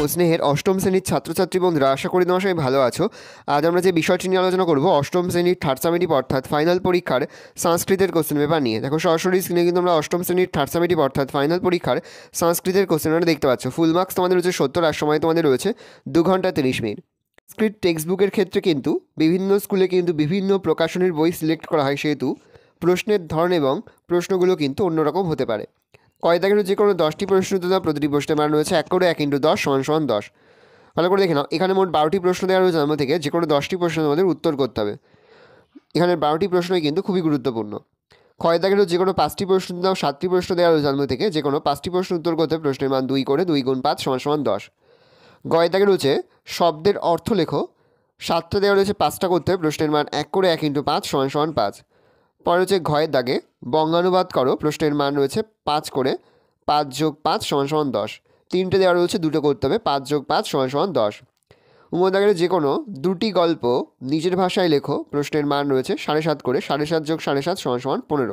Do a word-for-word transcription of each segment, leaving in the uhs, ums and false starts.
স্নেহের অষ্টম শ্রেণীর ছাত্রছাত্রী বন্ধুরা, আশা করি তোমার সবাই ভালো আছো। আজ আমরা যে বিষয়টি নিয়ে আলোচনা করব অষ্টম শ্রেণীর থার্ড সামেটিভ অর্থাৎ ফাইনাল পরীক্ষার সংস্কৃতের কোশ্চেন পেপার নিয়ে। দেখো সরাসরি স্ক্রিনে কিন্তু আমরা অষ্টম শ্রেণীর থার্ড সামেটিভ অর্থাৎ ফাইনাল পরীক্ষার সংস্কৃতের কোশ্চেন পেপার দেখতে পাচ্ছ। ফুল মার্কস তোমাদের রয়েছে সত্তর, আর সময় তোমাদের রয়েছে দু ঘন্টা তিরিশ মিনিট। সংস্কৃত টেক্সট বুকের ক্ষেত্রে কিন্তু বিভিন্ন স্কুলে কিন্তু বিভিন্ন প্রকাশনীর বই সিলেক্ট করা হয়, সেহেতু প্রশ্নের ধরন এবং প্রশ্নগুলো কিন্তু অন্যরকম হতে পারে। কয় দাগের যে কোনো দশটি প্রশ্ন উত্তর দেওয়া, প্রতিটি প্রশ্নের মান রয়েছে এক করে এক ইন্টু দশ সমান সমান দশ। ভালো করে দেখে নাও, এখানে মোট বারোটি প্রশ্ন দেওয়া রয়েছে, জন্ম থেকে যে কোনো দশটি প্রশ্নের আমাদের উত্তর করতে হবে। এখানে বারোটি প্রশ্নই কিন্তু খুবই গুরুত্বপূর্ণ। কয় দাগেরও যে কোনো পাঁচটি প্রশ্ন দাও, সাতটি প্রশ্ন দেওয়া রয়েছে, জন্ম থেকে যে কোনো পাঁচটি প্রশ্ন উত্তর করতে হবে। প্রশ্নের মান দুই করে দুই গুণ পাঁচ সমান সমান দশ। গয় দাগে রয়েছে শব্দের অর্থ লেখো, সাতটা দেওয়া রয়েছে, পাঁচটা করতে হবে। প্রশ্নের মান এক করে এক ইন্টু পাঁচ সমান সমান পাঁচ। পরে হচ্ছে ঘয়ের দাগে বঙ্গানুবাদ করো, প্রশ্নের মান রয়েছে পাঁচ করে পাঁচ যোগ পাঁচ সমান সমান দশ। তিনটে দেওয়া রয়েছে, দুটো করতে হবে। পাঁচ যোগ পাঁচ সমান সমান দশ। উমদাগের যে কোনো দুটি গল্প নিজের ভাষায় লেখো, প্রশ্নের মান রয়েছে সাড়ে সাত করে সাড়ে সাত যোগ সাড়ে সাত সমান সমান পনেরো।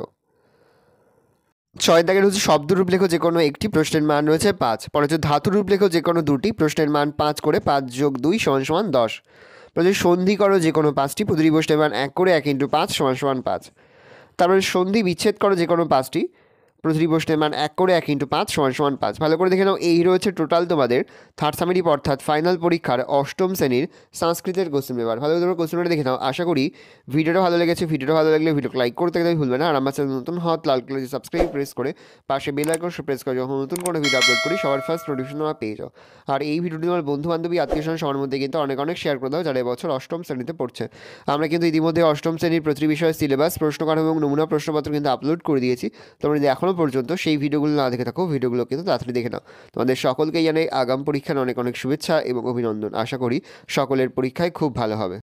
ছয় দাগের হচ্ছে শব্দরূপ লেখো যে কোনো একটি, প্রশ্নের মান রয়েছে পাঁচ। পরে হচ্ছে ধাতুরূপ লেখো যে কোনো দুটি, প্রশ্নের মান পাঁচ করে পাঁচ যোগ দুই সমান সমান দশ। পরে সন্ধি করো যে কোনো পাঁচটি, প্রতিটি প্রশ্নের মান এক করে এক ইন্টু পাঁচ সমান সমান পাঁচ। তারপরে সন্ধি বিচ্ছেদ করো যে কোনো পাঁচটি, প্রতিটি প্রশ্নের মান এক করে এক ইন্টু পাঁচ সমান সমান পাঁচ। ভালো করে দেখে নাও, এই রয়েছে টোটাল তোমাদের থার্ড সামেটিভ অর্থাৎ ফাইনাল পরীক্ষার অষ্টম শ্রেণীর সংস্কৃতের কোশ্চেন পেপার। ভালো করে তোমরা কোশ্চেনটা দেখে নাও। আশা করি ভিডিওটা ভালো লেগেছে। ভিডিওটা ভালো লাগলে ভিডিওকে লাইক করতে গেলে ভুলবে না। আর আমার চ্যানেল নতুন হওয়া লাল কালার সাবস্ক্রাইব প্রেস করে পাশে বেল আইকন প্রেস করে যখন নতুন কোনো ভিডিও আপলোড করি সবার ফার্স্ট নোটিফিকেশন তোমরা পেয়ে যাও। আর এই ভিডিওটি তোমার বন্ধু বান্ধবী আত্মীয় স্বজন সবার মধ্যে কিন্তু অনেক অনেক শেয়ার করে দাও যারা এবছর অষ্টম শ্রেণীতে পড়ছে। আমরা কিন্তু ইতিমধ্যে অষ্টম শ্রেণীর প্রতিটি বিষয়ের সিলেবাস, প্রশ্নকাঠামো এবং নমুনা প্রশ্নপত্র কিন্তু আপলোড করে দিয়েছি। তোমরা যদি এখনও পর্যন্ত সেই ভিডিওগুলো না দেখে থাকো, ভিডিওগুলো কিন্তু তাড়াতাড়ি দেখে নাও। তোমাদের সকলকেই জানাই আগাম পরীক্ষার অনেক অনেক শুভেচ্ছা এবং অভিনন্দন। আশা করি সকলের পরীক্ষায় খুব ভালো হবে।